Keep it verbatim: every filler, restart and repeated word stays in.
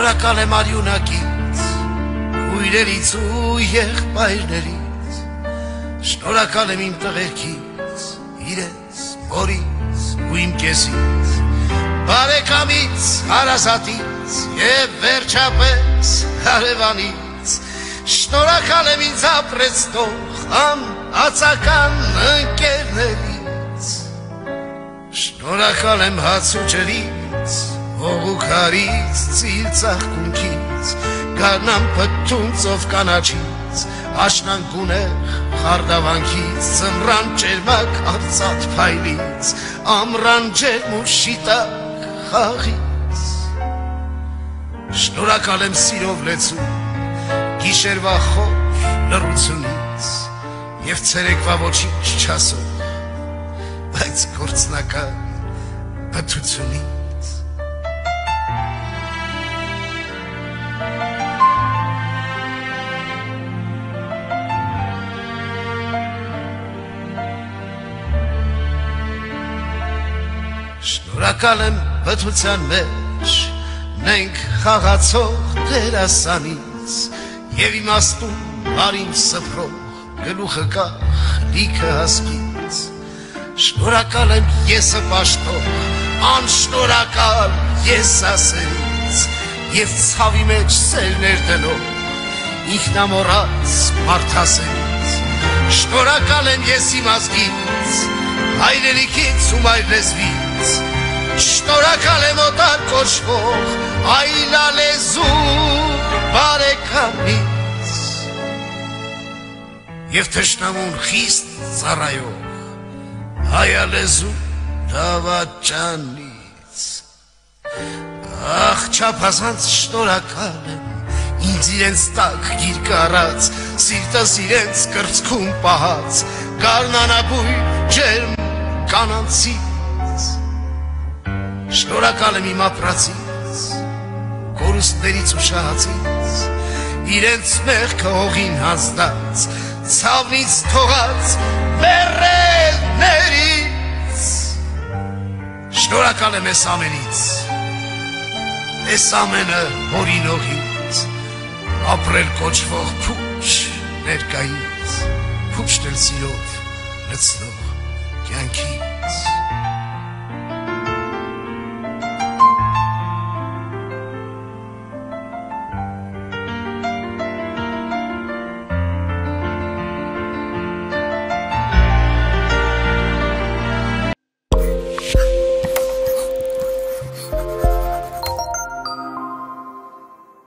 Շնորհակալ եմ արյունակից, քույրերից ու եղբայրներից, շնորհակալ եմ իմ տղերքից, իրենց, մորից ու իմ կեսից, բարեկամից, հարազատից և վերջապես հարևանից, շնորհակալ եմ ինձ ապրեց թող անհացական ընկերներից, շնորհակալ եմ հաց ու ջրից, հող ու քարից, ծիր ծաղկունքից, գարնան փթթուն ծով կանաչից, աշնան գունեղ խարդավանքից, ձմռան ջերմակ արծաթ փայլից, ամռան ջերմ ու շիտակ խաղից, շնորհակալ եմ սիրով լեցուն, գիշերվա խոր լռությունից և ցերեկվա ոչինչ չասող, բայց գործնական բթությունից, շնորհակալ եմ բթության մեջ նենք խաղացող դերասանից և իմաստուն բարին սփռող գլուխը կախ լիքը հասկից, շնորհակալ եմ եսը պաշտող անշնորհակալ եսասերից և ցավի մեջ սերներ դնող ինքնամոռաց մարդասերից, շնորհակալ եմ ես իմ ազգից, հայրենիքից ու մայր լեզվից, շնորհակալ եմ օտար կոչվող այլալեզու բարեկամից և թշնամուն խիստ ծառայող հայալեզու դավաճանից, ախ չափազանց շնորհակալ եմ ինձ իրենց տակ գիրկը առած, սիրտս իրենց կրծքում պահած, գարնանաբույր ջերմ կանանցից, շնորհակալ եմ իմ ապրածից, կորուստներից ու շահացից, իրենց մեղքը հողին հանձնած, ցավնից թողած մեռելներից, շնորհակալ եմ ես ամենից, ես ամենը հորինողից, ապրել կոչվող փուչ ներկայից, փուչն էլ սիրով լցնող կյանքի